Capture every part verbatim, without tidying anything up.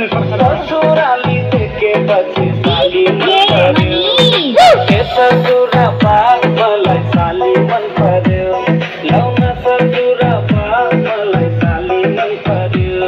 ससुराली देखेपछि साली मन पर्यो के ससुरा बा मलाई साली मन पर्यो लौन ससुरा बा मलाई साली मन पर्यो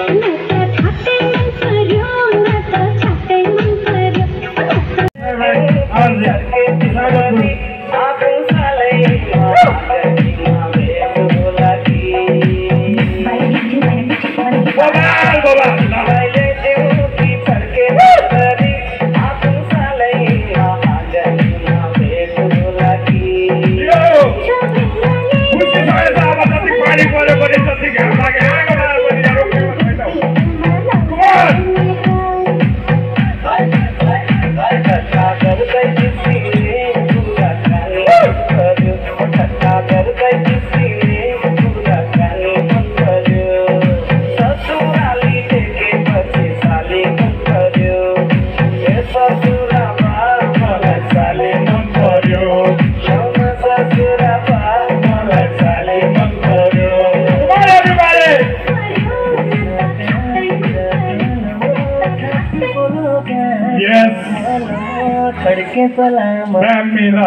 खड़के सलाम मेरा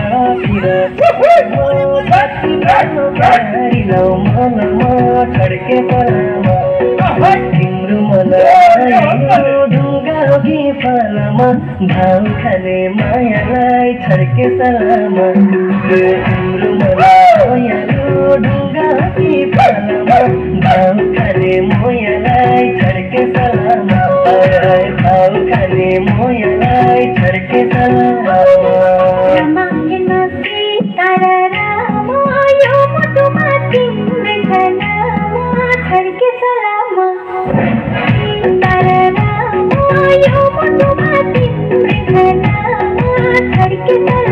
खड़के सलाम तिम्रो मलाई ढुङ्गा कि फलमा भाउ खाने मायालाई छड्के सलाम तिम्रो मलाई ढुङ्गा कि फलमा भाउ खाने मोयालाई छड्के सलाम भाउ खाने मोयालाई छड्के सलाम Thank you.